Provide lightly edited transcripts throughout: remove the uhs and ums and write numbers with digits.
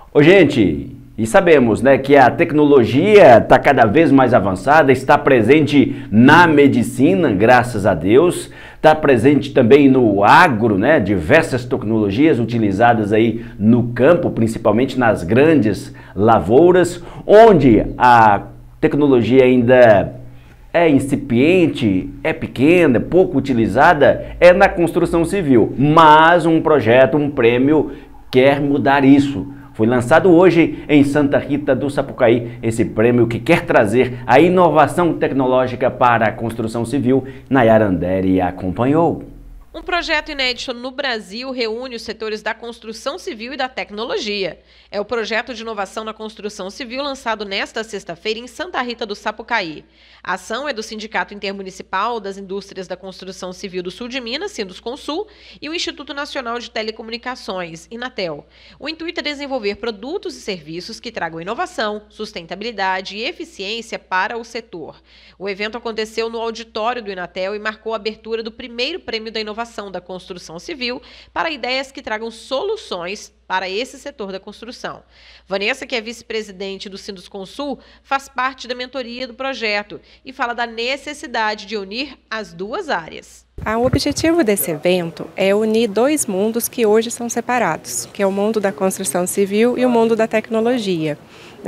Ô, gente, e sabemos, né, que a tecnologia está cada vez mais avançada, está presente na medicina, graças a Deus, está presente também no agro, né, diversas tecnologias utilizadas aí no campo, principalmente nas grandes lavouras, onde a tecnologia ainda é incipiente, é pequena, pouco utilizada, é na construção civil. Mas um projeto, um prêmio quer mudar isso. Foi lançado hoje em Santa Rita do Sapucaí esse prêmio que quer trazer a inovação tecnológica para a construção civil. Nayara Andere acompanhou. Um projeto inédito no Brasil reúne os setores da construção civil e da tecnologia. É o projeto de inovação na construção civil lançado nesta sexta-feira em Santa Rita do Sapucaí. A ação é do Sindicato Intermunicipal das Indústrias da Construção Civil do Sul de Minas, Sindusconsul, e o Instituto Nacional de Telecomunicações, Inatel. O intuito é desenvolver produtos e serviços que tragam inovação, sustentabilidade e eficiência para o setor. O evento aconteceu no auditório do Inatel e marcou a abertura do primeiro prêmio da inovação da construção civil para ideias que tragam soluções para esse setor da construção. Vanessa, que é vice-presidente do Sindusconsul, faz parte da mentoria do projeto e fala da necessidade de unir as duas áreas. O objetivo desse evento é unir dois mundos que hoje são separados, que é o mundo da construção civil e o mundo da tecnologia.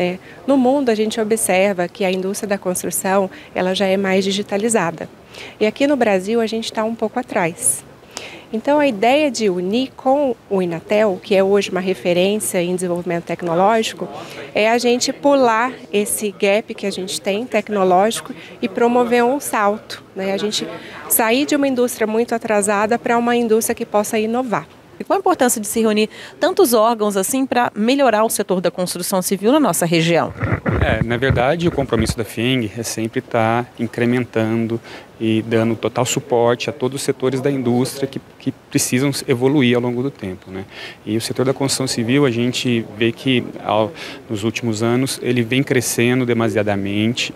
No mundo, a gente observa que a indústria da construção ela já é mais digitalizada. E aqui no Brasil, a gente está um pouco atrás. Então, a ideia de unir com o Inatel, que é hoje uma referência em desenvolvimento tecnológico, é a gente pular esse gap que a gente tem tecnológico e promover um salto, A gente sair de uma indústria muito atrasada para uma indústria que possa inovar. E qual a importância de se reunir tantos órgãos assim para melhorar o setor da construção civil na nossa região? Na verdade, o compromisso da FIENG é sempre estar incrementando e dando total suporte a todos os setores da indústria que precisam evoluir ao longo do tempo, E o setor da construção civil, a gente vê que nos últimos anos ele vem crescendo demasiadamente,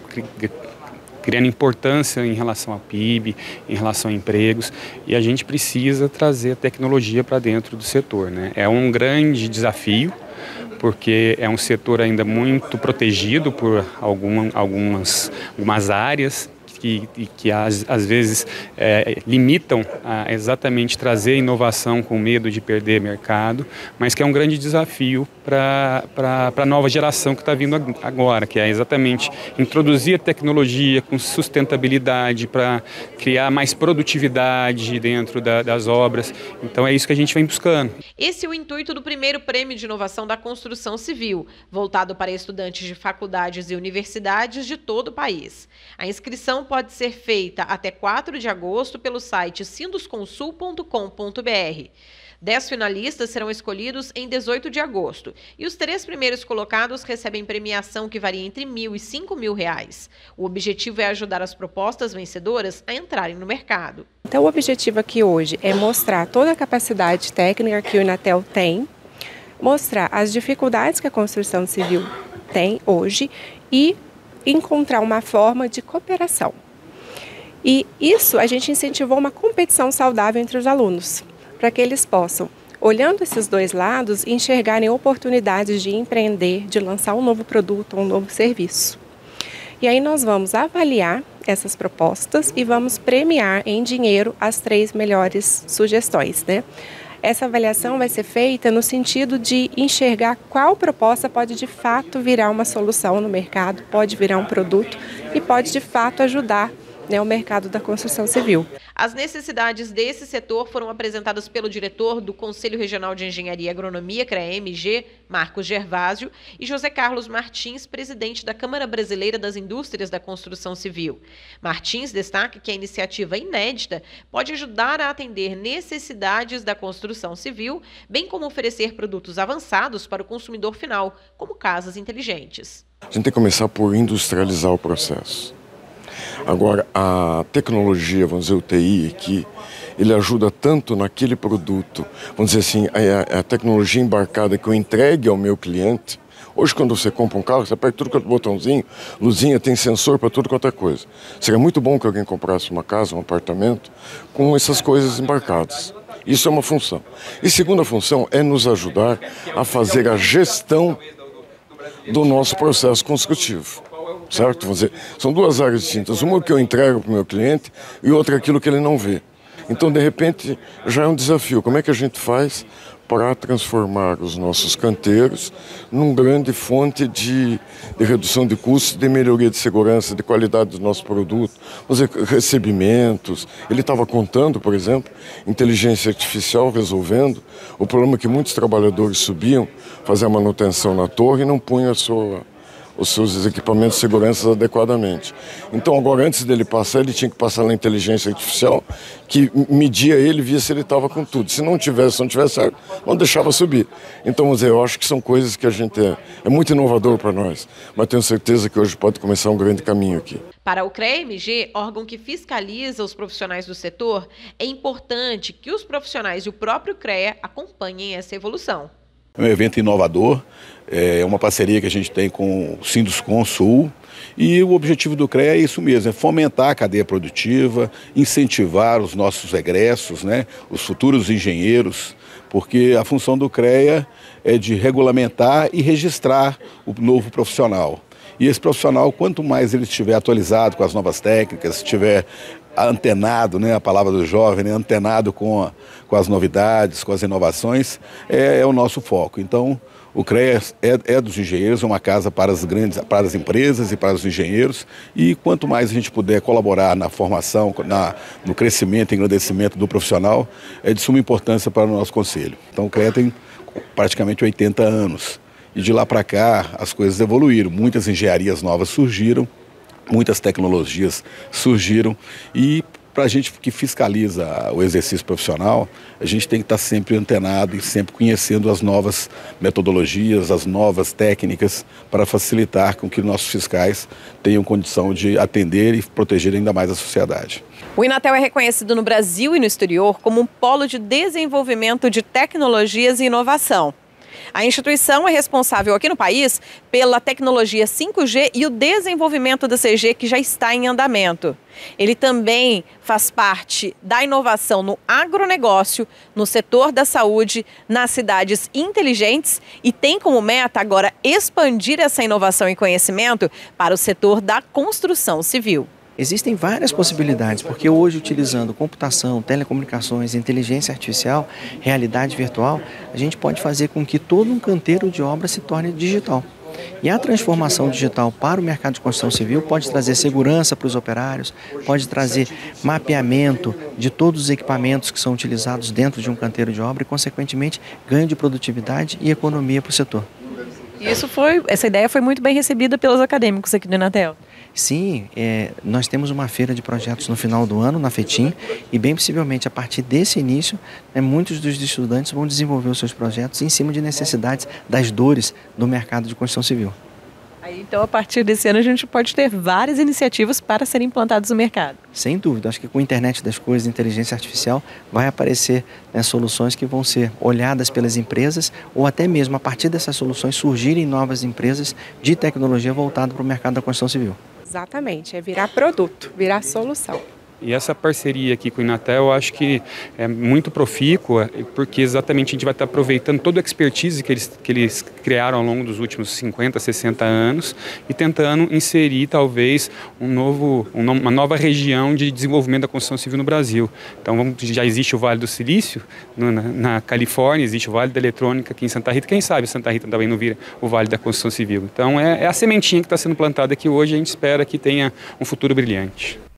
criando importância em relação ao PIB, em relação a empregos, e a gente precisa trazer a tecnologia para dentro do setor, É um grande desafio, porque é um setor ainda muito protegido por algumas áreas que às vezes limitam a exatamente trazer inovação com medo de perder mercado, mas que é um grande desafio para a nova geração que está vindo agora, que é exatamente introduzir a tecnologia com sustentabilidade para criar mais produtividade dentro das obras. Então é isso que a gente vem buscando. Esse é o intuito do primeiro prêmio de inovação da construção civil, voltado para estudantes de faculdades e universidades de todo o país. A inscrição pode ser feita até 4 de agosto pelo site sindusconsul.com.br. 10 finalistas serão escolhidos em 18 de agosto e os 3 primeiros colocados recebem premiação que varia entre R$1.000 e R$5.000. O objetivo é ajudar as propostas vencedoras a entrarem no mercado. Então, o objetivo aqui hoje é mostrar toda a capacidade técnica que o Inatel tem, mostrar as dificuldades que a construção civil tem hoje e encontrar uma forma de cooperação. E isso a gente incentivou uma competição saudável entre os alunos, para que eles possam, olhando esses dois lados, enxergarem oportunidades de empreender, de lançar um novo produto, um novo serviço. E aí nós vamos avaliar essas propostas e vamos premiar em dinheiro as 3 melhores sugestões, Essa avaliação vai ser feita no sentido de enxergar qual proposta pode de fato virar uma solução no mercado, pode virar um produto e pode de fato ajudar o mercado da construção civil. As necessidades desse setor foram apresentadas pelo diretor do Conselho Regional de Engenharia e Agronomia, CREA-MG, Marcos Gervásio, e José Carlos Martins, presidente da Câmara Brasileira das Indústrias da Construção Civil. Martins destaca que a iniciativa inédita pode ajudar a atender necessidades da construção civil, bem como oferecer produtos avançados para o consumidor final, como casas inteligentes. A gente tem que começar por industrializar o processo. Agora, a tecnologia, vamos dizer, o TI aqui, ele ajuda tanto naquele produto, vamos dizer assim, a tecnologia embarcada que eu entregue ao meu cliente. Hoje, quando você compra um carro, você aperta tudo com o botãozinho, luzinha, tem sensor para tudo quanto é coisa. Seria muito bom que alguém comprasse uma casa, um apartamento, com essas coisas embarcadas. Isso é uma função. E segunda função é nos ajudar a fazer a gestão do nosso processo construtivo. Certo? Vamos dizer, são duas áreas distintas. Uma é o que eu entrego para o meu cliente e outra é aquilo que ele não vê. Então, de repente, já é um desafio. Como é que a gente faz para transformar os nossos canteiros num grande fonte de redução de custos, de melhoria de segurança, de qualidade do nosso produto, recebimentos. Ele estava contando, por exemplo, inteligência artificial resolvendo o problema que muitos trabalhadores subiam, fazer a manutenção na torre e não punham os seus equipamentos de segurança adequadamente. Então agora, antes dele passar, ele tinha que passar na inteligência artificial, que media ele, via se ele estava com tudo. Se não tivesse certo, não deixava subir. Então, vamos dizer, eu acho que são coisas que a gente é muito inovador para nós, mas tenho certeza que hoje pode começar um grande caminho aqui. Para o CREA-MG, órgão que fiscaliza os profissionais do setor, é importante que os profissionais e o próprio CREA acompanhem essa evolução. É um evento inovador, é uma parceria que a gente tem com o Sinduscon Sul, e o objetivo do CREA é isso mesmo, é fomentar a cadeia produtiva, incentivar os nossos egressos, né, os futuros engenheiros, porque a função do CREA é de regulamentar e registrar o novo profissional. E esse profissional, quanto mais ele estiver atualizado com as novas técnicas, estiver antenado, né, a palavra do jovem, né, antenado com as novidades, com as inovações, é o nosso foco. Então, o CREA é dos engenheiros, é uma casa para as empresas e para os engenheiros, e quanto mais a gente puder colaborar na formação, no crescimento e engrandecimento do profissional, é de suma importância para o nosso conselho. Então, o CREA tem praticamente 80 anos, e de lá para cá as coisas evoluíram, muitas engenharias novas surgiram, muitas tecnologias surgiram, e para a gente que fiscaliza o exercício profissional, a gente tem que estar sempre antenado e sempre conhecendo as novas metodologias, as novas técnicas, para facilitar com que nossos fiscais tenham condição de atender e proteger ainda mais a sociedade. O Inatel é reconhecido no Brasil e no exterior como um polo de desenvolvimento de tecnologias e inovação. A instituição é responsável aqui no país pela tecnologia 5G e o desenvolvimento da CG, que já está em andamento. Ele também faz parte da inovação no agronegócio, no setor da saúde, nas cidades inteligentes e tem como meta agora expandir essa inovação e conhecimento para o setor da construção civil. Existem várias possibilidades, porque hoje, utilizando computação, telecomunicações, inteligência artificial, realidade virtual, a gente pode fazer com que todo um canteiro de obra se torne digital. E a transformação digital para o mercado de construção civil pode trazer segurança para os operários, pode trazer mapeamento de todos os equipamentos que são utilizados dentro de um canteiro de obra e, consequentemente, ganho de produtividade e economia para o setor. Essa ideia foi muito bem recebida pelos acadêmicos aqui do Inatel. Sim, nós temos uma feira de projetos no final do ano, na FETIM, e bem possivelmente a partir desse início, muitos dos estudantes vão desenvolver os seus projetos em cima de necessidades das dores do mercado de construção civil. Então, a partir desse ano, a gente pode ter várias iniciativas para serem implantadas no mercado. Sem dúvida, acho que com a internet das coisas, inteligência artificial, vai aparecer soluções que vão ser olhadas pelas empresas ou até mesmo a partir dessas soluções surgirem novas empresas de tecnologia voltada para o mercado da construção civil. Exatamente, é virar produto, virar solução. E essa parceria aqui com o Inatel, eu acho que é muito profícua, porque exatamente a gente vai estar aproveitando toda a expertise que eles criaram ao longo dos últimos 50, 60 anos e tentando inserir, talvez, uma nova região de desenvolvimento da construção civil no Brasil. Então, já existe o Vale do Silício, na Califórnia, existe o Vale da Eletrônica aqui em Santa Rita. Quem sabe Santa Rita também não vira o Vale da Construção Civil. Então, é a sementinha que está sendo plantada aqui hoje, a gente espera que tenha um futuro brilhante.